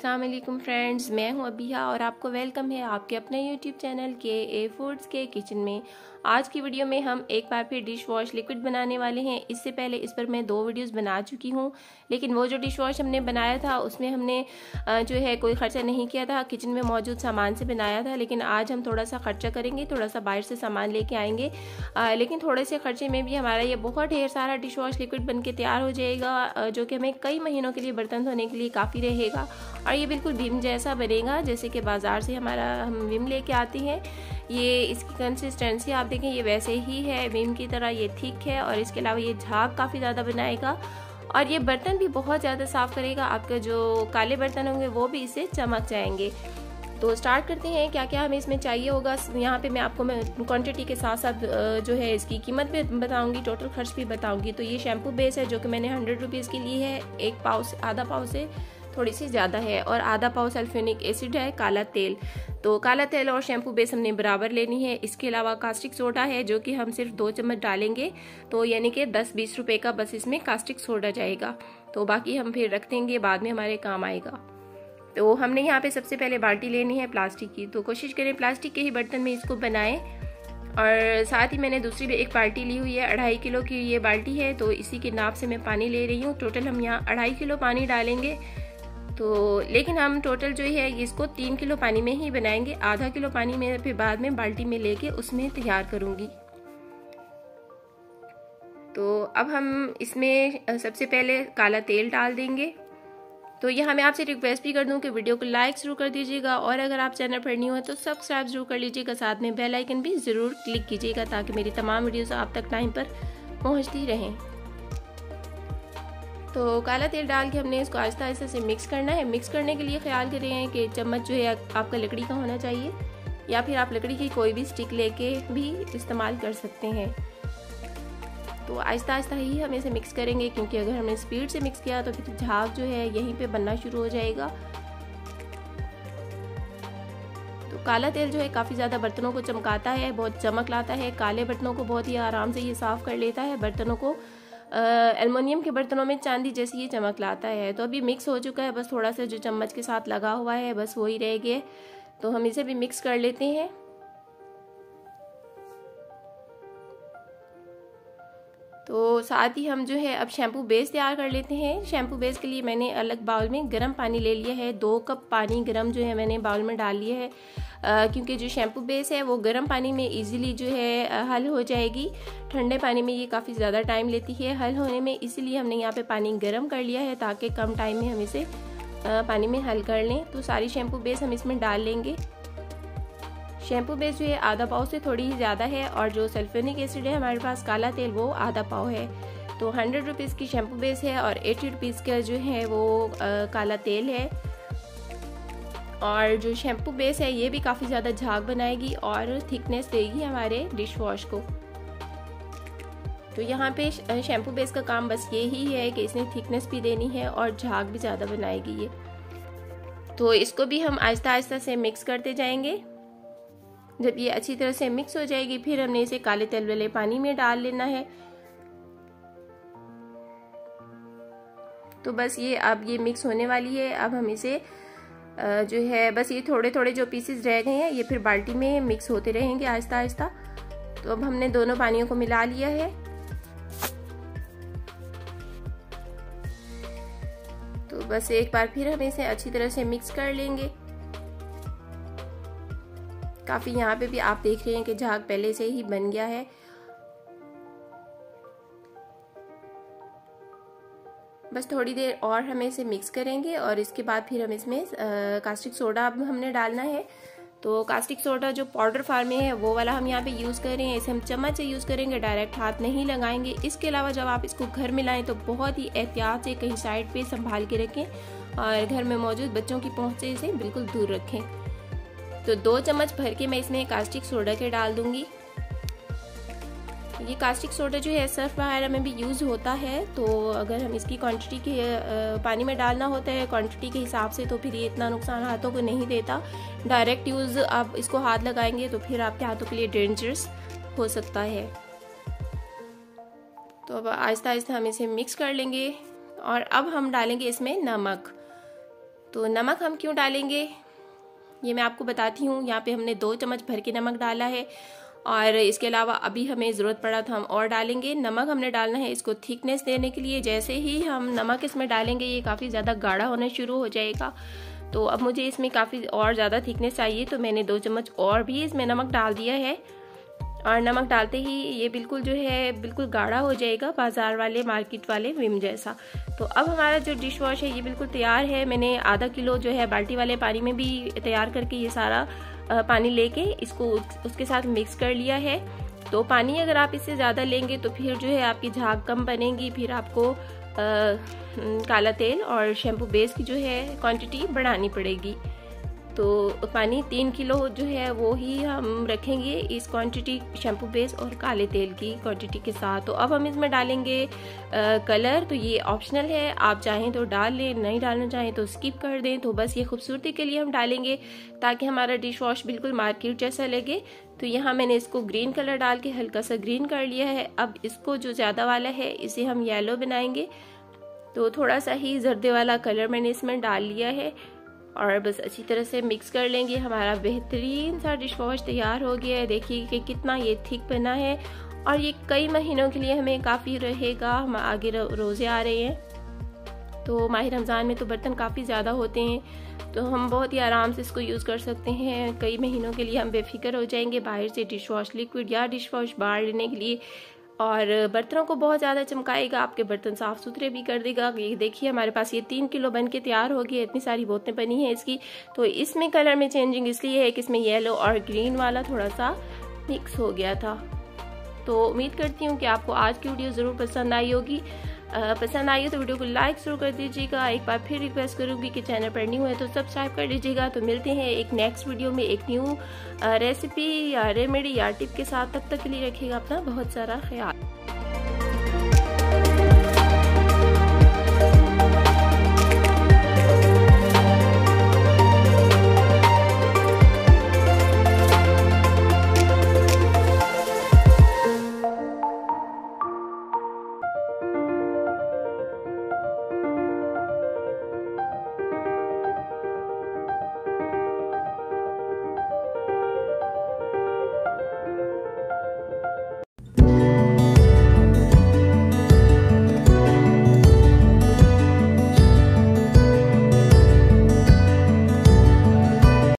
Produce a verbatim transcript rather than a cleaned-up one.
अस्सलाम वालेकुम फ्रेंड्स, मैं हूं अबिया और आपको वेलकम है आपके अपने यूट्यूब चैनल के ए फूड्स के किचन में। आज की वीडियो में हम एक बार फिर डिश वॉश लिक्विड बनाने वाले हैं। इससे पहले इस पर मैं दो वीडियोस बना चुकी हूं, लेकिन वो जो डिश वॉश हमने बनाया था उसमें हमने जो है कोई खर्चा नहीं किया था, किचन में मौजूद सामान से बनाया था। लेकिन आज हम थोड़ा सा खर्चा करेंगे, थोड़ा सा बाहर से सामान लेके आएंगे, आ, लेकिन थोड़े से खर्चे में भी हमारा ये बहुत ढेर सारा डिश वॉश लिक्विड बन के तैयार हो जाएगा, जो कि हमें कई महीनों के लिए बर्तन धोने के लिए काफ़ी रहेगा। और ये बिल्कुल विम जैसा बनेगा, जैसे कि बाज़ार से हमारा हम विम लेके आते हैं। ये इसकी कंसिस्टेंसी आप देखें, ये वैसे ही है विम की तरह, ये थिक है। और इसके अलावा ये झाग काफ़ी ज़्यादा बनाएगा और ये बर्तन भी बहुत ज़्यादा साफ़ करेगा। आपके जो काले बर्तन होंगे वो भी इससे चमक जाएंगे। तो स्टार्ट करते हैं क्या क्या हमें इसमें चाहिए होगा। यहाँ पे मैं आपको मैं क्वांटिटी के साथ साथ जो है इसकी कीमत भी बताऊंगी, टोटल खर्च भी बताऊंगी। तो ये शैम्पू बेस है जो कि मैंने हंड्रेड रुपीज़ की ली है। एक पाव से आधा पाव से थोड़ी सी ज़्यादा है। और आधा पाव सल्फ्यूरिक एसिड है, काला तेल। तो काला तेल और शैम्पू बेस हमने बराबर लेनी है। इसके अलावा कास्टिक सोडा है जो कि हम सिर्फ दो चम्मच डालेंगे, तो यानी कि दस बीस रुपए का बस इसमें कास्टिक सोडा जाएगा। तो बाकी हम फिर रख देंगे, बाद में हमारे काम आएगा। तो हमने यहाँ पे सबसे पहले बाल्टी लेनी है प्लास्टिक की। तो कोशिश करें प्लास्टिक के ही बर्तन में इसको बनाएं। और साथ ही मैंने दूसरी भी एक बाल्टी ली हुई है, अढ़ाई किलो की ये बाल्टी है। तो इसी के नाप से मैं पानी ले रही हूँ। टोटल हम यहाँ अढ़ाई किलो पानी डालेंगे। तो लेकिन हम टोटल जो है इसको तीन किलो पानी में ही बनाएंगे। आधा किलो पानी में फिर बाद में बाल्टी में लेके उसमें तैयार करूँगी। तो अब हम इसमें सबसे पहले काला तेल डाल देंगे। तो यहाँ मैं आपसे रिक्वेस्ट भी कर दूं कि वीडियो को लाइक जरूर कर दीजिएगा, और अगर आप चैनल पर न्यू है तो सब्सक्राइब जरूर कर लीजिएगा, साथ में बेल आइकन भी ज़रूर क्लिक कीजिएगा ताकि मेरी तमाम वीडियोस आप तक टाइम पर पहुँचती रहें। तो काला तेल डाल के हमने इसको आहिस्ता आहिस्ता से मिक्स करना है। मिक्स करने के लिए ख्याल करें कि चम्मच जो है आपका लकड़ी का होना चाहिए, या फिर आप लकड़ी की कोई भी स्टिक लेके भी इस्तेमाल कर सकते हैं। तो आहिस्ता आहिस्ता ही हम इसे मिक्स करेंगे, क्योंकि अगर हमने स्पीड से मिक्स किया तो फिर झाग जो है यहीं पे बनना शुरू हो जाएगा। तो काला तेल जो है काफ़ी ज़्यादा बर्तनों को चमकाता है, बहुत चमक लाता है। काले बर्तनों को बहुत ही आराम से ये साफ़ कर लेता है। बर्तनों को एल्युमिनियम के बर्तनों में चांदी जैसी ये चमक लाता है। तो अभी मिक्स हो चुका है, बस थोड़ा सा जो चम्मच के साथ लगा हुआ है बस वही रह गया। तो हम इसे भी मिक्स कर लेते हैं। तो साथ ही हम जो है अब शैम्पू बेस तैयार कर लेते हैं। शैम्पू बेस के लिए मैंने अलग बाउल में गर्म पानी ले लिया है। दो कप पानी गर्म जो है मैंने बाउल में डाल लिया है, आ, क्योंकि जो शैम्पू बेस है वो गर्म पानी में इजीली जो है हल हो जाएगी। ठंडे पानी में ये काफ़ी ज़्यादा टाइम लेती है हल होने में, इसीलिए हमने यहाँ पे पानी गर्म कर लिया है ताकि कम टाइम में हम इसे आ, पानी में हल कर लें। तो सारी शैम्पू बेस हम इसमें डाल लेंगे। शैम्पू बेस जो है आधा पाव से थोड़ी ही ज़्यादा है, और जो सल्फ्यूरिक एसिड है हमारे पास काला तेल वो आधा पाव है। तो हंड्रेड रुपीज़ की शैम्पू बेस है और एटी रुपीज़ का जो है वो आ, काला तेल है। और जो शैम्पू बेस है ये भी काफ़ी ज़्यादा झाग बनाएगी और थिकनेस देगी हमारे डिश वॉश को। तो यहाँ पे शैम्पू बेस का काम बस ये ही है कि इसने थिकनेस भी देनी है और झाग भी ज़्यादा बनाएगी ये। तो इसको भी हम आहिस्ता आहिस्ता से मिक्स करते जाएंगे। जब ये अच्छी तरह से मिक्स हो जाएगी फिर हमने इसे काले तेल वाले पानी में डाल लेना है। तो बस ये अब ये मिक्स होने वाली है। अब हम इसे जो है बस ये थोड़े थोड़े जो पीसेस रह गए हैं ये फिर बाल्टी में मिक्स होते रहेंगे आहिस्ता आहिस्ता। तो अब हमने दोनों पानियों को मिला लिया है। तो बस एक बार फिर हम इसे अच्छी तरह से मिक्स कर लेंगे। काफ़ी यहाँ पे भी आप देख रहे हैं कि झाग पहले से ही बन गया है। बस थोड़ी देर और हमें इसे मिक्स करेंगे और इसके बाद फिर हम इसमें कास्टिक सोडा अब हमने डालना है। तो कास्टिक सोडा जो पाउडर फॉर्म में है वो वाला हम यहाँ पे यूज़ कर रहे हैं। इसे हम चम्मच से यूज़ करेंगे, डायरेक्ट हाथ नहीं लगाएंगे। इसके अलावा जब आप इसको घर में लाएं तो बहुत ही एहतियात से कहीं साइड पे संभाल के रखें और घर में मौजूद बच्चों की पहुँच से इसे बिल्कुल दूर रखें। तो दो चम्मच भर के मैं इसमें कास्टिक सोडा के डाल दूंगी। ये कास्टिक सोडा जो है सर्फ वगैरह में भी यूज़ होता है। तो अगर हम इसकी क्वांटिटी के पानी में डालना होता है क्वांटिटी के हिसाब से, तो फिर ये इतना नुकसान हाथों को नहीं देता। डायरेक्ट यूज़ आप इसको हाथ लगाएंगे तो फिर आपके हाथों के लिए डेंजरस हो सकता है। तो अब आहिस्ता आहिस्ता हम इसे मिक्स कर लेंगे और अब हम डालेंगे इसमें नमक। तो नमक हम क्यों डालेंगे ये मैं आपको बताती हूँ। यहाँ पे हमने दो चम्मच भर के नमक डाला है और इसके अलावा अभी हमें ज़रूरत पड़ा तो हम और डालेंगे। नमक हमने डालना है इसको थिकनेस देने के लिए। जैसे ही हम नमक इसमें डालेंगे ये काफ़ी ज़्यादा गाढ़ा होना शुरू हो जाएगा। तो अब मुझे इसमें काफ़ी और ज़्यादा थिकनेस चाहिए, तो मैंने दो चम्मच और भी इसमें नमक डाल दिया है। और नमक डालते ही ये बिल्कुल जो है बिल्कुल गाढ़ा हो जाएगा, बाज़ार वाले मार्केट वाले विम जैसा। तो अब हमारा जो डिश वॉश है ये बिल्कुल तैयार है। मैंने आधा किलो जो है बाल्टी वाले पानी में भी तैयार करके ये सारा पानी लेके इसको उसके साथ मिक्स कर लिया है। तो पानी अगर आप इससे ज़्यादा लेंगे तो फिर जो है आपकी झाग कम बनेगी, फिर आपको आ, काला तेल और शैम्पू बेस की जो है क्वांटिटी बढ़ानी पड़ेगी। तो पानी तीन किलो जो है वो ही हम रखेंगे इस क्वांटिटी शैम्पू बेस और काले तेल की क्वांटिटी के साथ। तो अब हम इसमें डालेंगे आ, कलर। तो ये ऑप्शनल है, आप चाहें तो डाल लें, नहीं डालना चाहें तो स्किप कर दें। तो बस ये खूबसूरती के लिए हम डालेंगे ताकि हमारा डिश वॉश बिल्कुल मार्केट जैसा लगे। तो यहाँ मैंने इसको ग्रीन कलर डाल के हल्का सा ग्रीन कर लिया है। अब इसको जो ज़्यादा वाला है इसे हम येलो बनाएंगे। तो थोड़ा सा ही जर्दे वाला कलर मैंने इसमें डाल लिया है और बस अच्छी तरह से मिक्स कर लेंगे। हमारा बेहतरीन सा डिश वॉश तैयार हो गया है। देखिए कि कितना ये थिक बना है और ये कई महीनों के लिए हमें काफ़ी रहेगा। हम आगे रोज़े आ रहे हैं तो माह रमज़ान में तो बर्तन काफ़ी ज़्यादा होते हैं, तो हम बहुत ही आराम से इसको यूज़ कर सकते हैं। कई महीनों के लिए हम बेफिक्र हो जाएंगे बाहर से डिश वॉश लिक्विड या डिश वॉश बार लेने के लिए। और बर्तनों को बहुत ज़्यादा चमकाएगा, आपके बर्तन साफ़ सुथरे भी कर देगा। ये देखिए हमारे पास ये तीन किलो बन के तैयार हो गया। इतनी सारी बोतलें बनी हैं इसकी। तो इसमें कलर में चेंजिंग इसलिए है कि इसमें येलो और ग्रीन वाला थोड़ा सा मिक्स हो गया था। तो उम्मीद करती हूँ कि आपको आज की वीडियो ज़रूर पसंद आई होगी। आ, पसंद आई हो तो वीडियो को लाइक ज़रूर कर दीजिएगा। एक बार फिर रिक्वेस्ट करूँगी कि चैनल पर न्यू है तो सब्सक्राइब कर लीजिएगा। तो मिलते हैं एक नेक्स्ट वीडियो में एक न्यू रेसिपी या रेमेडी या टिप के साथ। तब तक के लिए रखिएगा अपना बहुत सारा ख्याल।